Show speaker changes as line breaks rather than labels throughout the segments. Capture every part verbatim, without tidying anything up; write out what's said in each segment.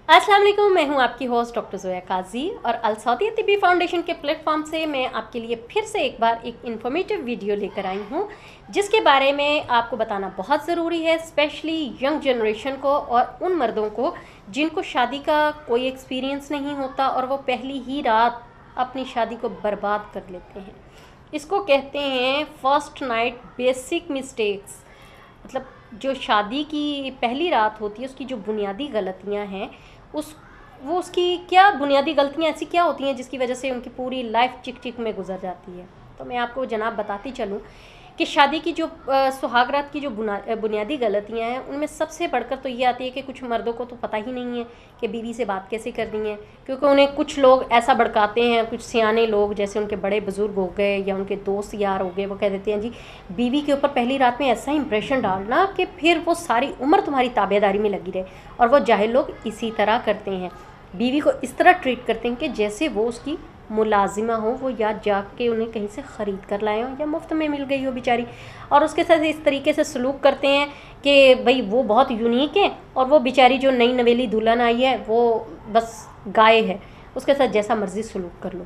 अस्सलाम वालेकुम, मैं हूं आपकी होस्ट डॉक्टर ज़ोया काजी और अल सौदी तिब्बी फाउंडेशन के प्लेटफॉर्म से मैं आपके लिए फिर से एक बार एक इन्फॉर्मेटिव वीडियो लेकर आई हूं, जिसके बारे में आपको बताना बहुत ज़रूरी है, स्पेशली यंग जनरेशन को और उन मर्दों को जिनको शादी का कोई एक्सपीरियंस नहीं होता और वो पहली ही रात अपनी शादी को बर्बाद कर लेते हैं। इसको कहते हैं फर्स्ट नाइट बेसिक मिस्टेक्स। मतलब जो शादी की पहली रात होती है उसकी जो बुनियादी गलतियां हैं, उस वो उसकी क्या बुनियादी गलतियां ऐसी क्या होती हैं जिसकी वजह से उनकी पूरी लाइफ चिक चिक में गुजर जाती है। तो मैं आपको जनाब बताती चलूँ कि शादी की जो सुहागरात की जो बुनियादी गलतियां हैं उनमें सबसे बढ़कर तो ये आती है कि कुछ मर्दों को तो पता ही नहीं है कि बीवी से बात कैसे करनी है, क्योंकि उन्हें कुछ लोग ऐसा भड़काते हैं, कुछ सियाने लोग जैसे उनके बड़े बुजुर्ग हो गए या उनके दोस्त यार हो गए, वो कह देते हैं जी बीवी के ऊपर पहली रात में ऐसा इंप्रेशन डालना कि फिर वो सारी उम्र तुम्हारी ताबेदारी में लगी रहे। और वो जाहिल लोग इसी तरह करते हैं, बीवी को इस तरह ट्रीट करते हैं कि जैसे वो उसकी मुलाजिमा हो, वो या जाके उन्हें कहीं से ख़रीद कर लाए हो या मुफ्त में मिल गई हो बेचारी। और उसके साथ इस तरीके से सलूक करते हैं कि भाई वो बहुत यूनिक है और वो बेचारी जो नई नवेली दुल्हन आई है वो बस गाय है, उसके साथ जैसा मर्ज़ी सलूक कर लो।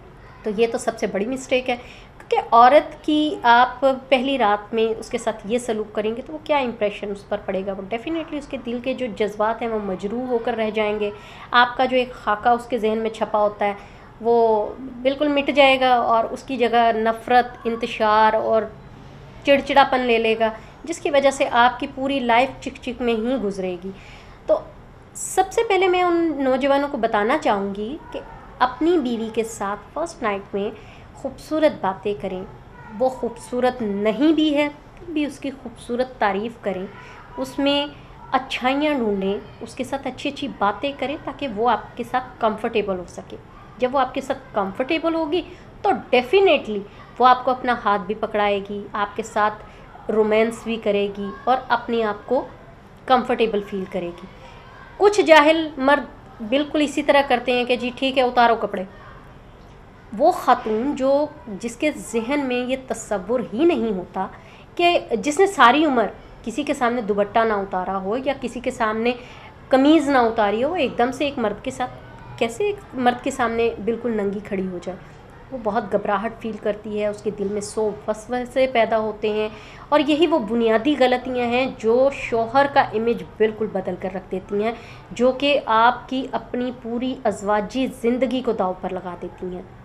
तो ये तो सबसे बड़ी मिस्टेक है, क्योंकि औरत की आप पहली रात में उसके साथ ये सलूक करेंगे तो वो क्या इंप्रेशन उस पर पड़ेगा। वो डेफिनेटली उसके दिल के जो जज्बात हैं वो मजरूह होकर रह जाएंगे। आपका जो एक खाका उसके जहन में छपा होता है वो बिल्कुल मिट जाएगा और उसकी जगह नफ़रत, इंतशार और चिड़चिड़ापन ले लेगा, जिसकी वजह से आपकी पूरी लाइफ चिक चिक में ही गुजरेगी। तो सबसे पहले मैं उन नौजवानों को बताना चाहूँगी कि अपनी बीवी के साथ फर्स्ट नाइट में खूबसूरत बातें करें। वो खूबसूरत नहीं भी है तो भी उसकी खूबसूरत तारीफ़ करें, उसमें अच्छाइयाँ ढूंढें, उसके साथ अच्छी अच्छी बातें करें ताकि वो आपके साथ कंफर्टेबल हो सके। जब वो आपके साथ कंफर्टेबल होगी तो डेफिनेटली वो आपको अपना हाथ भी पकड़ाएगी, आपके साथ रोमांस भी करेगी और अपने आप को कंफर्टेबल फील करेगी। कुछ जाहिल मर्द बिल्कुल इसी तरह करते हैं कि जी ठीक है उतारो कपड़े। वो खातून जो जिसके जहन में ये तसव्वुर ही नहीं होता कि जिसने सारी उम्र किसी के सामने दुपट्टा ना उतारा हो या किसी के सामने कमीज़ ना उतारी हो, वो एकदम से एक मर्द के साथ कैसे एक मर्द के सामने बिल्कुल नंगी खड़ी हो जाए। वो बहुत घबराहट फील करती है, उसके दिल में सौ वसवसे पैदा होते हैं और यही वो बुनियादी गलतियां हैं जो शौहर का इमेज बिल्कुल बदल कर रख देती हैं, जो कि आपकी अपनी पूरी अज़वाजी ज़िंदगी को दांव पर लगा देती हैं।